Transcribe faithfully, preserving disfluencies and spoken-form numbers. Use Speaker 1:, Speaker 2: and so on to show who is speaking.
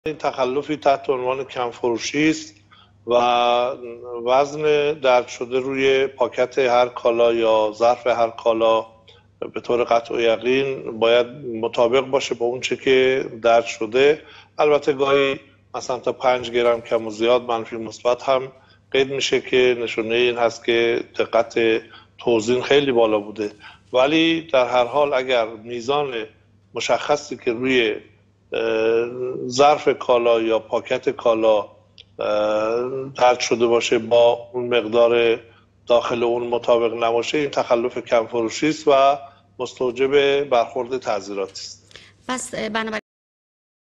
Speaker 1: این تخلفی تحت عنوان کم‌فروشی است و وزن درج شده روی پاکت هر کالا یا ظرف هر کالا به طور قطع و یقین باید مطابق باشه با اون چه که درج شده. البته گاهی مثلا تا پنج گرم کم و زیاد منفی مثبت هم قید میشه که نشونه این هست که دقت توزیع خیلی بالا بوده، ولی در هر حال اگر میزان مشخصی که روی ظرف کالا یا پاکت کالا درج شده باشه با اون مقدار داخل اون مطابق نباشه، این تخلف کم فروشی است و مستوجب برخورد تعزیراتی است.
Speaker 2: پس بنابراین